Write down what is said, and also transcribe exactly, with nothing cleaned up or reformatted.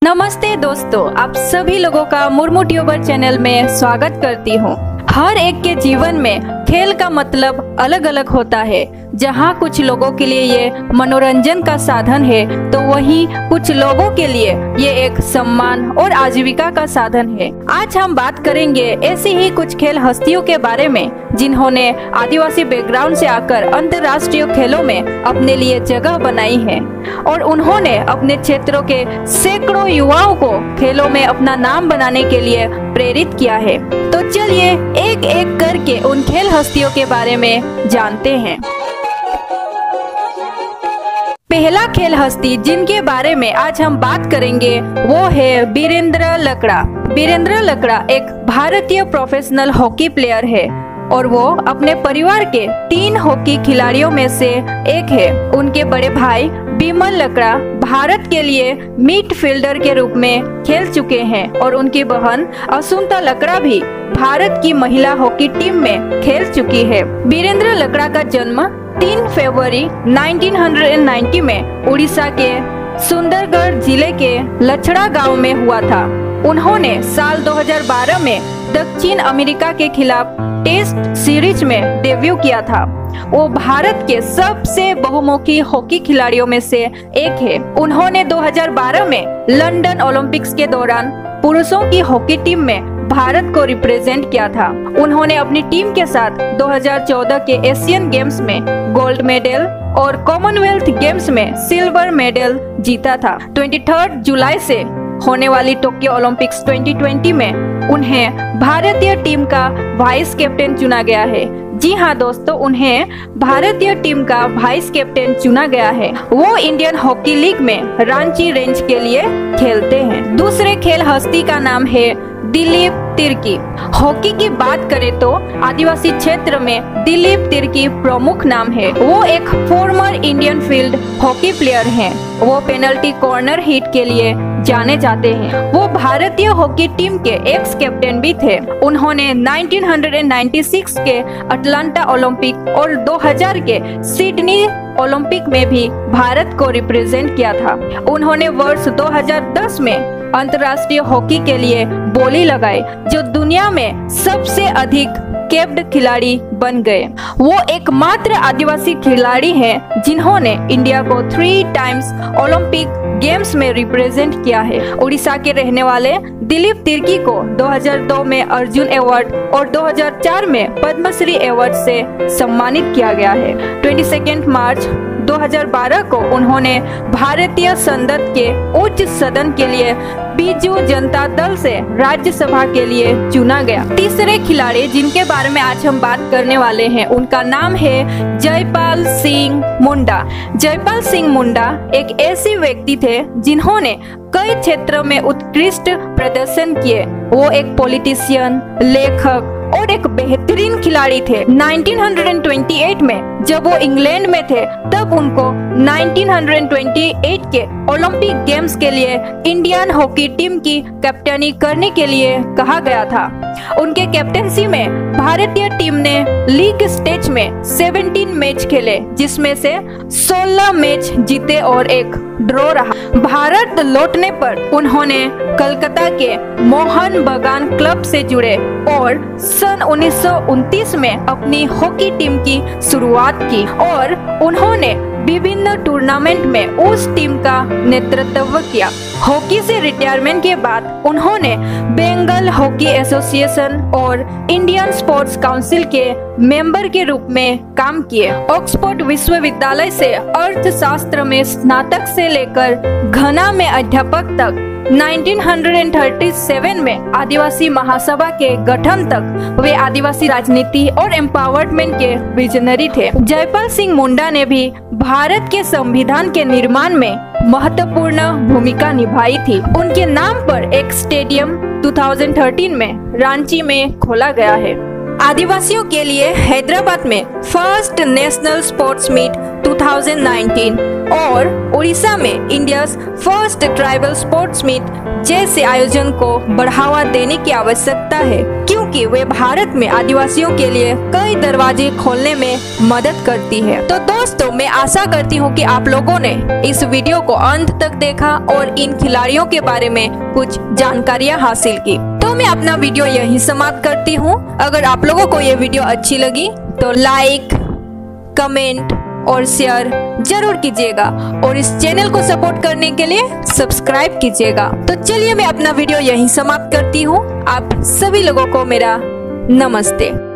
नमस्ते दोस्तों, आप सभी लोगों का मुर्मू ट्यूबर चैनल में स्वागत करती हूँ। हर एक के जीवन में खेल का मतलब अलग अलग होता है। जहाँ कुछ लोगों के लिए ये मनोरंजन का साधन है, तो वहीं कुछ लोगों के लिए ये एक सम्मान और आजीविका का साधन है। आज हम बात करेंगे ऐसी ही कुछ खेल हस्तियों के बारे में जिन्होंने आदिवासी बैकग्राउंड से आकर अंतर्राष्ट्रीय खेलों में अपने लिए जगह बनाई है और उन्होंने अपने क्षेत्रों के सैकड़ों युवाओं को खेलों में अपना नाम बनाने के लिए प्रेरित किया है। तो चलिए एक एक करके उन खेल हस्तियों के बारे में जानते हैं। पहला खेल हस्ती जिनके बारे में आज हम बात करेंगे वो है बीरेंद्र लकड़ा। बीरेंद्र लकड़ा एक भारतीय प्रोफेशनल हॉकी प्लेयर है और वो अपने परिवार के तीन हॉकी खिलाड़ियों में से एक है। उनके बड़े भाई बिमल लकड़ा भारत के लिए मिडफील्डर के रूप में खेल चुके हैं और उनकी बहन असुंता लकड़ा भी भारत की महिला हॉकी टीम में खेल चुकी है। बीरेंद्र लकड़ा का जन्म तीन फरवरी उन्नीस सौ नब्बे में उड़ीसा के सुंदरगढ़ जिले के लछड़ा गांव में हुआ था। उन्होंने साल दो हज़ार बारह में दक्षिण अमेरिका के खिलाफ टेस्ट सीरीज में डेब्यू किया था। वो भारत के सबसे बहुमुखी हॉकी खिलाड़ियों में से एक है। उन्होंने दो हज़ार बारह में लंदन ओलंपिक्स के दौरान पुरुषों की हॉकी टीम में भारत को रिप्रेजेंट किया था। उन्होंने अपनी टीम के साथ दो हज़ार चौदह के एशियन गेम्स में गोल्ड मेडल और कॉमनवेल्थ गेम्स में सिल्वर मेडल जीता था। तेईस जुलाई से होने वाली टोक्यो ओलंपिक्स दो हज़ार बीस में उन्हें भारतीय टीम का वाइस कैप्टन चुना गया है। जी हाँ दोस्तों, उन्हें भारतीय टीम का वाइस कैप्टन चुना गया है। वो इंडियन हॉकी लीग में रांची रेंज के लिए खेलते हैं। दूसरे खेल हस्ती का नाम है दिलीप तिर्की। हॉकी की बात करें तो आदिवासी क्षेत्र में दिलीप तिर्की प्रमुख नाम है। वो एक former Indian field hockey player हैं। वो पेनल्टी कॉर्नर हिट के लिए जाने जाते हैं। वो भारतीय हॉकी टीम के एक्स कैप्टन भी थे। उन्होंने उन्नीस सौ छियानवे के अटलांटा ओलंपिक और दो हज़ार के सिडनी ओलंपिक में भी भारत को रिप्रेजेंट किया था। उन्होंने वर्ष दो हज़ार दस में अंतर्राष्ट्रीय हॉकी के लिए बोली लगाई, जो दुनिया में सबसे अधिक कैप्ड खिलाड़ी बन गए। वो एकमात्र आदिवासी खिलाड़ी हैं जिन्होंने इंडिया को थ्री टाइम्स ओलंपिक गेम्स में रिप्रेजेंट किया है। उड़ीसा के रहने वाले दिलीप तिर्की को दो हज़ार दो में अर्जुन अवार्ड और दो हज़ार चार में पद्मश्री अवार्ड से सम्मानित किया गया है। बाईस मार्च दो हज़ार बारह को उन्होंने भारतीय संसद के उच्च सदन के लिए बीजू जनता दल से राज्यसभा के लिए चुना गया। तीसरे खिलाड़ी जिनके बारे में आज हम बात करने वाले हैं, उनका नाम है जयपाल सिंह मुंडा। जयपाल सिंह मुंडा एक ऐसे व्यक्ति थे जिन्होंने कई क्षेत्रों में उत्कृष्ट प्रदर्शन किए। वो एक पॉलिटिशियन, लेखक और एक बेहतरीन खिलाड़ी थे। उन्नीस सौ अट्ठाईस में जब वो इंग्लैंड में थे, तब उनको उन्नीस सौ अट्ठाईस के ओलंपिक गेम्स के लिए इंडियन हॉकी टीम की कैप्टनी करने के लिए कहा गया था। उनके कैप्टनसी में भारतीय टीम ने लीग स्टेज में सत्रह मैच खेले, जिसमें से सोलह मैच जीते और एक ड्रॉ रहा। भारत लौटने पर उन्होंने कलकत्ता के मोहन बगान क्लब से जुड़े और सन उन्नीस सौ उनतीस में अपनी हॉकी टीम की शुरुआत की और उन्होंने विभिन्न टूर्नामेंट में उस टीम का नेतृत्व किया। हॉकी से रिटायरमेंट के बाद उन्होंने बंगाल हॉकी एसोसिएशन और इंडियन स्पोर्ट्स काउंसिल के मेंबर के रूप में काम किए। ऑक्सफोर्ड विश्वविद्यालय से अर्थशास्त्र में स्नातक से लेकर घना में अध्यापक तक उन्नीस सौ सैंतीस में आदिवासी महासभा के गठन तक वे आदिवासी राजनीति और एम्पावरमेंट के विजनरी थे। जयपाल सिंह मुंडा ने भी भारत के संविधान के निर्माण में महत्वपूर्ण भूमिका निभाई थी। उनके नाम पर एक स्टेडियम दो हज़ार तेरह में रांची में खोला गया है। आदिवासियों के लिए हैदराबाद में फर्स्ट नेशनल स्पोर्ट्स मीट दो हज़ार उन्नीस और उड़ीसा में India first tribal sports meet जैसे आयोजन को बढ़ावा देने की आवश्यकता है, क्योंकि वे भारत में आदिवासियों के लिए कई दरवाजे खोलने में मदद करती है। तो दोस्तों, मैं आशा करती हूँ कि आप लोगों ने इस वीडियो को अंत तक देखा और इन खिलाड़ियों के बारे में कुछ जानकारियाँ हासिल की। तो मैं अपना वीडियो यहीं समाप्त करती हूँ। अगर आप लोगों को ये वीडियो अच्छी लगी तो लाइक, कमेंट और शेयर जरूर कीजिएगा और इस चैनल को सपोर्ट करने के लिए सब्सक्राइब कीजिएगा। तो चलिए मैं अपना वीडियो यहीं समाप्त करती हूँ। आप सभी लोगों को मेरा नमस्ते।